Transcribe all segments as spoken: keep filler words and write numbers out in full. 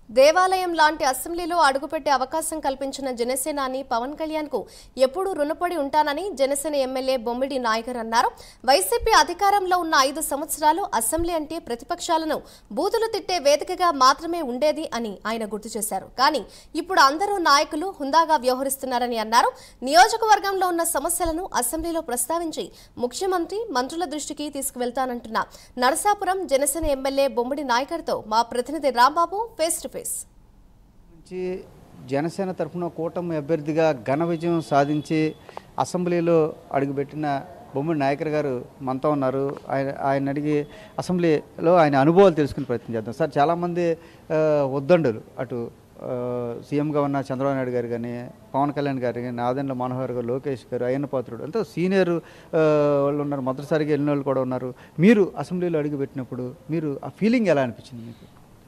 దేవాలయం లాంటి అసెంబ్లీలో అడుగుపెట్టే అవకాశం కల్పించిన జనసేనాని పవన్ కళ్యాణ్ కు ఎప్పుడూ రుణపడి ఉంటానని జనసేన ఎమ్మెల్యే బొమ్మిడి నాయకర్ అన్నారు. వైసీపీ అధికారంలో ఉన్న ఐదు సంవత్సరాలు అసెంబ్లీ అంటే ప్రతిపక్షాలను బూతులు తిట్టే వేదికగా మాత్రమే ఉండేది అని ఆయన గుర్తు చేశారు. కానీ ఇప్పుడు అందరూ నాయకులు హుందాగా వ్యవహరిస్తున్నారని అన్నారు. నియోజకవర్గంలో ఉన్న సమస్యలను అసెంబ్లీలో ప్రస్తావించి ముఖ్యమంత్రి మంత్రుల దృష్టికి తీసుకువెళ్తానంటున్న నరసాపురం జనసేన ఎమ్మెల్యే బొమ్మిడి నాయకర్తో మా ప్రతినిధి రాంబాబు ఫేస్ టు ఫేస్. నుంచి జనసేన తరఫున కూటమి అభ్యర్థిగా ఘన విజయం సాధించి అసెంబ్లీలో అడుగుపెట్టిన బొమ్మిడి నాయకర్ గారు మనతో ఉన్నారు. ఆయన ఆయన అడిగి అసెంబ్లీలో ఆయన అనుభవాలు తెలుసుకునే ప్రయత్నం చేద్దాం. సార్, చాలామంది ఉద్దండులు అటు సీఎంగా ఉన్న చంద్రబాబు నాయుడు గారు కానీ, పవన్ కళ్యాణ్ గారు కానీ, నాదెండ్ల మనోహర్ గారు, లోకేష్ గారు, అయ్యన్న పాత్రుడు, ఎంతో సీనియర్ వాళ్ళు ఉన్నారు. మొదటిసారిగా వెళ్ళిన వాళ్ళు కూడా ఉన్నారు. మీరు అసెంబ్లీలో అడుగుపెట్టినప్పుడు మీరు ఆ ఫీలింగ్ ఎలా అనిపించింది మీకు?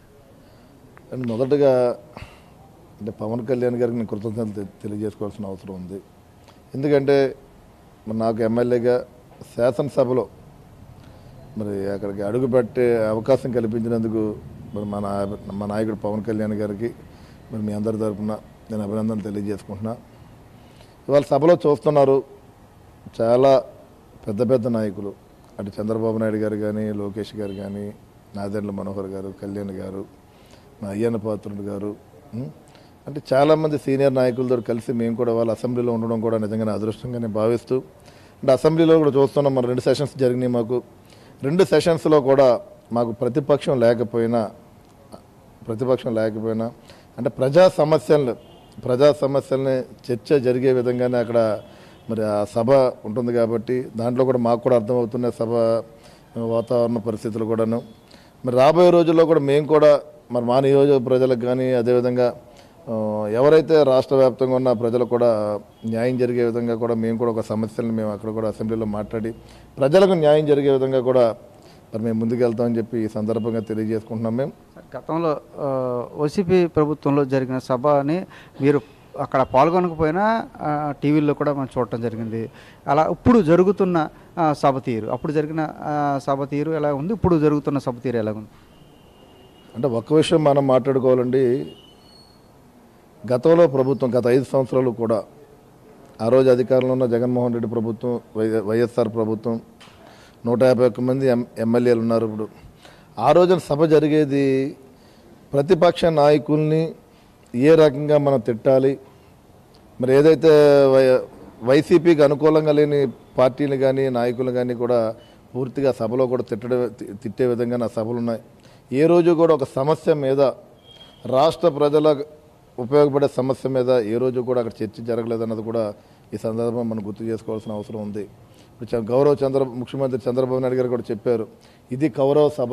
మొదటగా అంటే పవన్ కళ్యాణ్ గారికి నేను కృతజ్ఞతలు తెలియజేసుకోవాల్సిన అవసరం ఉంది. ఎందుకంటే మరి నాకు ఎమ్మెల్యేగా శాసనసభలో మరి అక్కడికి అడుగుపెట్టే అవకాశం కల్పించినందుకు మరి మన మా నాయకుడు పవన్ కళ్యాణ్ గారికి మరి మీ అందరి తరఫున నేను అభినందనలు తెలియజేసుకుంటున్నా. ఇవాళ సభలో చూస్తున్నారు చాలా పెద్ద పెద్ద నాయకులు, అటు చంద్రబాబు నాయుడు గారు కానీ, లోకేష్ గారు కానీ, నాదెండ్ల మనోహర్ గారు, కళ్యాణ్ గారు, మా అయ్యన్న పాత్రుడు గారు, అంటే చాలామంది సీనియర్ నాయకులతో కలిసి మేము కూడా వాళ్ళ అసెంబ్లీలో ఉండడం కూడా నిజంగానే అదృష్టంగా నేను భావిస్తూ, అంటే అసెంబ్లీలో కూడా చూస్తున్నాం మన రెండు సెషన్స్ జరిగినాయి. మాకు రెండు సెషన్స్లో కూడా మాకు ప్రతిపక్షం లేకపోయినా ప్రతిపక్షం లేకపోయినా అంటే ప్రజా సమస్యలను ప్రజా సమస్యల్ని చర్చ జరిగే విధంగానే అక్కడ మరి ఆ సభ ఉంటుంది. కాబట్టి దాంట్లో కూడా మాకు కూడా అర్థమవుతున్న సభ వాతావరణ పరిస్థితులు కూడాను మరి రాబోయే రోజుల్లో కూడా మేము కూడా మరి మా నియోజక ప్రజలకు కానీ, అదేవిధంగా ఎవరైతే రాష్ట్ర వ్యాప్తంగా ఉన్న ప్రజలకు కూడా న్యాయం జరిగే విధంగా కూడా మేము కూడా ఒక సమస్యలను మేము అక్కడ కూడా అసెంబ్లీలో మాట్లాడి ప్రజలకు న్యాయం జరిగే విధంగా కూడా మరి మేము ముందుకెళ్తామని చెప్పి ఈ సందర్భంగా తెలియజేసుకుంటున్నాం. మేము గతంలో వైసీపీ ప్రభుత్వంలో జరిగిన సభని మీరు అక్కడ పాల్గొనకపోయినా టీవీల్లో కూడా మనం చూడటం జరిగింది. అలా ఇప్పుడు జరుగుతున్న సభ తీరు, అప్పుడు జరిగిన సభ తీరు ఎలా ఉంది, ఇప్పుడు జరుగుతున్న సభ తీరు ఎలా ఉంది? అంటే ఒక్క విషయం మనం మాట్లాడుకోవాలండి. గతంలో ప్రభుత్వం గత ఐదు సంవత్సరాలు కూడా ఆ రోజు అధికారంలో ఉన్న జగన్మోహన్ రెడ్డి ప్రభుత్వం, వై వైఎస్ఆర్ ప్రభుత్వం, నూట యాభై ఒక్క మంది ఎం ఎమ్మెల్యేలు ఉన్నారు. ఇప్పుడు ఆ రోజున సభ జరిగేది ప్రతిపక్ష నాయకుల్ని ఏ రకంగా మనం తిట్టాలి, మరి ఏదైతే వై వైసీపీకి అనుకూలంగా లేని పార్టీలు కానీ నాయకులు కానీ కూడా పూర్తిగా సభలో కూడా తిట్టడం తిట్టే విధంగా నా సభలు ఉన్నాయి. ఏ రోజు కూడా ఒక సమస్య మీద, రాష్ట్ర ప్రజలకు ఉపయోగపడే సమస్య మీద ఏ రోజు కూడా అక్కడ చర్చ జరగలేదన్నది కూడా ఈ సందర్భంగా మనం గుర్తు చేసుకోవాల్సిన అవసరం ఉంది. ఇప్పుడు గౌరవ చంద్ర ముఖ్యమంత్రి చంద్రబాబు నాయుడు గారు కూడా చెప్పారు, ఇది కౌరవ సభ,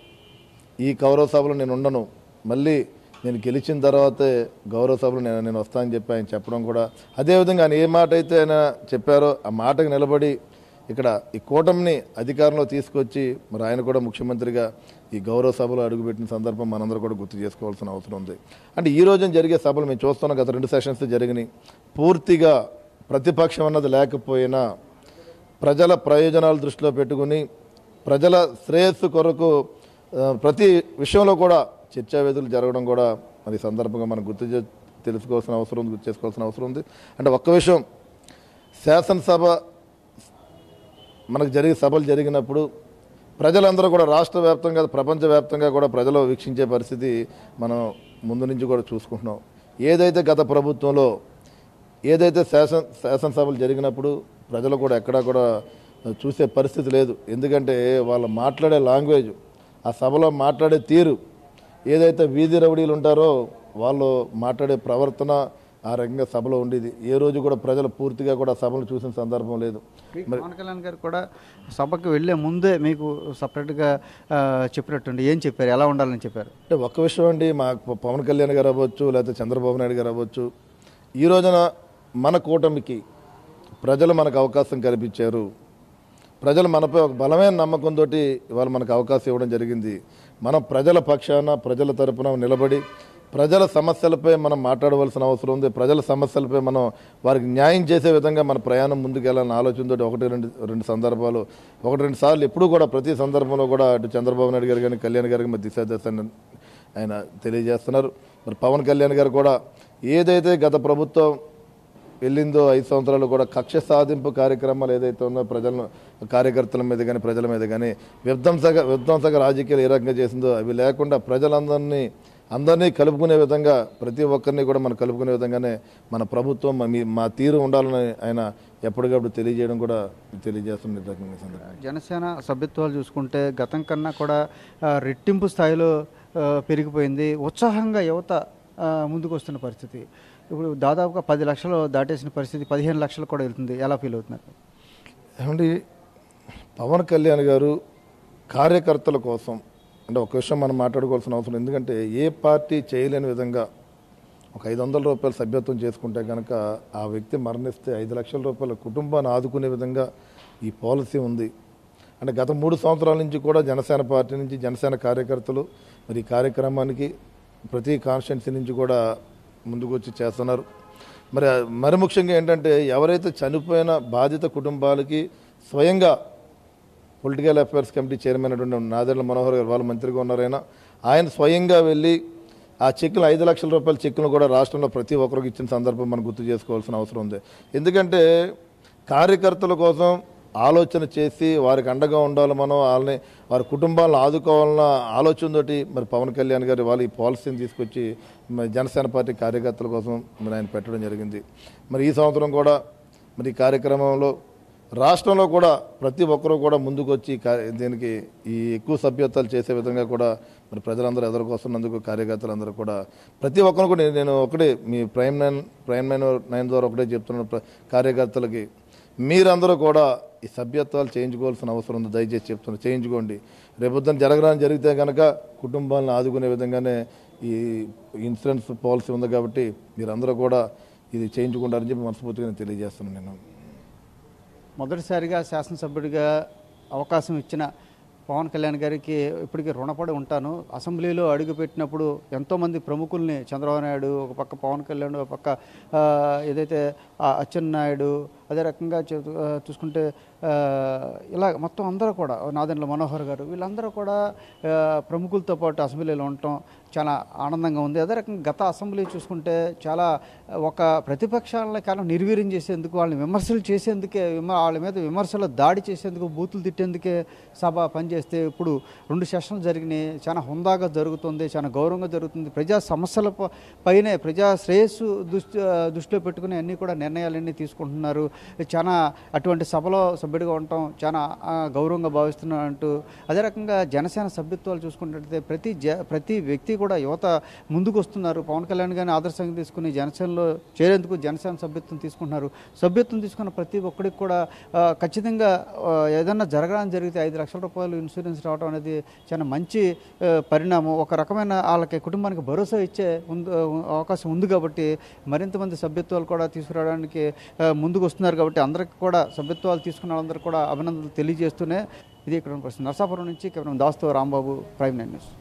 ఈ కౌరవ సభలో నేను ఉండను, మళ్ళీ నేను గెలిచిన తర్వాతే గౌరవ సభలో నేను నేను వస్తానని చెప్పి ఆయన చెప్పడం కూడా, అదేవిధంగా ఆయన ఏ మాట అయితే ఆయన చెప్పారో ఆ మాటకు నిలబడి ఇక్కడ ఈ కూటమిని అధికారంలో తీసుకొచ్చి మరి ఆయన కూడా ముఖ్యమంత్రిగా ఈ గౌరవ సభలో అడుగుపెట్టిన సందర్భం మనందరూ కూడా గుర్తు చేసుకోవాల్సిన అవసరం ఉంది. అంటే ఈ రోజున జరిగే సభలు మేము చూస్తున్నాం, గత రెండు సెషన్స్ జరిగినాయి. పూర్తిగా ప్రతిపక్షం అన్నది లేకపోయినా ప్రజల ప్రయోజనాలు దృష్టిలో పెట్టుకుని ప్రజల శ్రేయస్సు కొరకు ప్రతి విషయంలో కూడా చర్చా వేదికలు జరగడం కూడా మరి సందర్భంగా మనం గుర్తు తెలుసుకోవాల్సిన అవసరం ఉంది, గుర్తు చేసుకోవాల్సిన అవసరం ఉంది. అంటే ఒక్క విషయం, శాసనసభ మనకు జరిగే సభలు జరిగినప్పుడు ప్రజలందరూ కూడా రాష్ట్ర వ్యాప్తంగా, ప్రపంచవ్యాప్తంగా కూడా ప్రజలు వీక్షించే పరిస్థితి మనం ముందు నుంచి కూడా చూసుకుంటున్నాం. ఏదైతే గత ప్రభుత్వంలో ఏదైతే శాసన శాసనసభలు జరిగినప్పుడు ప్రజలు కూడా ఎక్కడా కూడా చూసే పరిస్థితి లేదు. ఎందుకంటే వాళ్ళు మాట్లాడే లాంగ్వేజ్, ఆ సభలో మాట్లాడే తీరు, ఏదైతే వీధి రౌడీలు ఉంటారో వాళ్ళు మాట్లాడే ప్రవర్తన ఆ రకంగా సభలో ఉండేది. ఏ రోజు కూడా ప్రజలు పూర్తిగా కూడా సభలు చూసిన సందర్భం లేదు. మరి పవన్ కళ్యాణ్ గారు కూడా సభకు వెళ్ళే ముందే మీకు సపరేట్గా చెప్పినట్టుండి ఏం చెప్పారు, ఎలా ఉండాలని చెప్పారు? అంటే ఒక్క విషయం అండి, మా పవన్ కళ్యాణ్ గారు అవ్వచ్చు, లేకపోతే చంద్రబాబు నాయుడు గారు అవ్వచ్చు, ఈ రోజున మన కూటమికి ప్రజలు మనకు అవకాశం కల్పించారు. ప్రజలు మనపై ఒక బలమైన నమ్మకంతో ఇవాళ మనకు అవకాశం ఇవ్వడం జరిగింది. మనం ప్రజల పక్షాన, ప్రజల తరపున నిలబడి ప్రజల సమస్యలపై మనం మాట్లాడవలసిన అవసరం ఉంది. ప్రజల సమస్యలపై మనం వారికి న్యాయం చేసే విధంగా మన ప్రయాణం ముందుకెళ్ళాలని ఆలోచనతో ఒకటి రెండు రెండు సందర్భాలు ఒకటి రెండు సార్లు ఎప్పుడూ కూడా ప్రతి సందర్భంలో కూడా అటు చంద్రబాబు నాయుడు గారు కానీ, కళ్యాణ్ గారికి మరి దిశాదర్శనం ఆయన తెలియజేస్తున్నారు. మరి పవన్ కళ్యాణ్ గారు కూడా ఏదైతే గత ప్రభుత్వం వెళ్ళిందో ఐదు సంవత్సరాలు కూడా కక్ష సాధింపు కార్యక్రమాలు ఏదైతే ఉందో ప్రజలను కార్యకర్తల మీద కానీ ప్రజల మీద కానీ విధ్వంసక విధ్వంసక రాజకీయాలు ఏ రకంగా చేసిందో అవి లేకుండా ప్రజలందరినీ అందరినీ కలుపుకునే విధంగా ప్రతి ఒక్కరిని కూడా మనం కలుపుకునే విధంగానే మన ప్రభుత్వం మీ మా తీరు ఉండాలని ఆయన ఎప్పటికప్పుడు తెలియజేయడం కూడా తెలియజేస్తుంది. జనసేన సభ్యత్వాలు చూసుకుంటే గతం కన్నా కూడా రెట్టింపు స్థాయిలో పెరిగిపోయింది. ఉత్సాహంగా యువత ముందుకు వస్తున్న పరిస్థితి ఇప్పుడు దాదాపుగా పది లక్షలు దాటేసిన పరిస్థితి, పదిహేను లక్షలు కూడా వెళ్తుంది. ఎలా ఫీల్ అవుతున్నారు? ఏమండి, పవన్ కళ్యాణ్ గారు కార్యకర్తల కోసం అంటే ఒక విషయం మనం మాట్లాడుకోవాల్సిన అవసరం, ఎందుకంటే ఏ పార్టీ చేయలేని విధంగా ఒక ఐదు వందల రూపాయలు సభ్యత్వం చేసుకుంటే కనుక ఆ వ్యక్తి మరణిస్తే ఐదు లక్షల రూపాయల కుటుంబాన్ని ఆదుకునే విధంగా ఈ పాలసీ ఉంది. అంటే గత మూడు సంవత్సరాల నుంచి కూడా జనసేన పార్టీ నుంచి జనసేన కార్యకర్తలు మరి ఈ కార్యక్రమానికి ప్రతి కాన్స్టిట్యున్సీ నుంచి కూడా ముందుకు వచ్చి చేస్తున్నారు. మరి మరి ముఖ్యంగా ఏంటంటే ఎవరైతే చనిపోయిన బాధిత కుటుంబాలకి స్వయంగా పొలిటికల్ అఫైర్స్ కమిటీ చైర్మన్ అటువంటి నాదెండ్ల మనోహర్ గారు వాళ్ళు మంత్రిగా ఉన్నారైనా ఆయన స్వయంగా వెళ్ళి ఆ చెక్కులు ఐదు లక్షల రూపాయల చెక్కులు కూడా రాష్ట్రంలో ప్రతి ఒక్కరికి ఇచ్చిన సందర్భం మనం గుర్తు చేసుకోవాల్సిన అవసరం ఉంది. ఎందుకంటే కార్యకర్తల కోసం ఆలోచన చేసి వారికి అండగా ఉండాలి, మనం వాళ్ళని వారి కుటుంబాలను ఆదుకోవాలన్న ఆలోచనతోటి మరి పవన్ కళ్యాణ్ గారు వాళ్ళు ఈ పాలసీని తీసుకొచ్చి మరి జనసేన పార్టీ కార్యకర్తల కోసం మరి ఆయన పెట్టడం జరిగింది. మరి ఈ సంవత్సరం కూడా మరి ఈ కార్యక్రమంలో రాష్ట్రంలో కూడా ప్రతి ఒక్కరూ కూడా ముందుకు వచ్చి దీనికి ఈ ఎక్కువ సభ్యత్వాలు చేసే విధంగా కూడా మరి ప్రజలందరూ ఎదుర్కొస్తున్నందుకు కార్యకర్తలందరూ కూడా ప్రతి ఒక్కరు కూడా నేను ఒకటే మీ prime nine prime nine nine ద్వారా ఒకటే చెప్తున్నాను కార్యకర్తలకి, మీరందరూ కూడా ఈ సభ్యత్వాలు చేయించుకోవాల్సిన అవసరం ఉంది. దయచేసి చెప్తున్నారు, చేయించుకోండి. రేపొద్దున జరగడానికి జరిగితే కనుక కుటుంబాలను ఆదుకునే విధంగానే ఈ ఇన్సూరెన్స్ పాలసీ ఉంది కాబట్టి మీరందరూ కూడా ఇది చేయించుకుంటారని చెప్పి మనస్ఫూర్తిగా నేను తెలియజేస్తున్నాను. నేను మొదటిసారిగా శాసనసభ్యుడిగా అవకాశం ఇచ్చిన పవన్ కళ్యాణ్ గారికి ఇప్పటికీ రుణపడి ఉంటాను. అసెంబ్లీలో అడుగుపెట్టినప్పుడు ఎంతోమంది ప్రముఖుల్ని, చంద్రబాబు నాయుడు ఒక పక్క, పవన్ కళ్యాణ్ ఒక పక్క, ఏదైతే అచ్చెన్నాయుడు, అదే రకంగా చూసుకుంటే ఇలా మొత్తం అందరూ కూడా నాదెండ్ల మనోహర్ గారు వీళ్ళందరూ కూడా ప్రముఖులతో పాటు అసెంబ్లీలో ఉండటం చాలా ఆనందంగా ఉంది. అదే రకంగా గత అసెంబ్లీ చూసుకుంటే చాలా ఒక ప్రతిపక్షాలను కేవలం నిర్వీర్యం చేసేందుకు, వాళ్ళని విమర్శలు చేసేందుకే, వాళ్ళ మీద విమర్శలు దాడి చేసేందుకు, బూతులు తిట్టేందుకే సభ పనిచేస్తే ఇప్పుడు రెండు సెషన్లు జరిగినాయి. చాలా హుందాగా జరుగుతుంది, చాలా గౌరవంగా జరుగుతుంది. ప్రజా సమస్యల పైనే ప్రజా శ్రేయస్సు దృష్టి దృష్టిలో పెట్టుకుని అన్నీ కూడా నిర్ణయాలన్నీ తీసుకుంటున్నారు. చాలా అటువంటి సభలో సభ్యుడిగా ఉండటం చాలా గౌరవంగా భావిస్తున్నాను అంటూ, అదే రకంగా జనసేన సభ్యత్వాలు చూసుకున్నట్లయితే ప్రతి జ ప్రతి వ్యక్తి కూడా యువత ముందుకు వస్తున్నారు. పవన్ కళ్యాణ్ గారిని ఆదర్శంగా తీసుకుని జనసేనలో చేరేందుకు జనసేన సభ్యత్వం తీసుకుంటున్నారు. సభ్యత్వం తీసుకున్న ప్రతి ఒక్కరికి కూడా ఖచ్చితంగా ఏదన్నా జరగడానికి జరిగితే ఐదు లక్షల రూపాయలు ఇన్సూరెన్స్ రావడం అనేది చాలా మంచి పరిణామం. ఒక రకమైన వాళ్ళకి కుటుంబానికి భరోసా ఇచ్చే అవకాశం ఉంది కాబట్టి మరింతమంది సభ్యత్వాలు కూడా తీసుకురావడానికి ముందుకు వస్తున్నారు. కాబట్టి అందరికీ కూడా సభ్యత్వాలు తీసుకున్న వాళ్ళందరూ కూడా అభినందనలు తెలియజేస్తూనే ఇది ఇక్కడ ప్రశ్న నరసాపురం నుంచి కేవలం దాస్తో రాంబాబు, ప్రైమ్ నైన్ న్యూస్.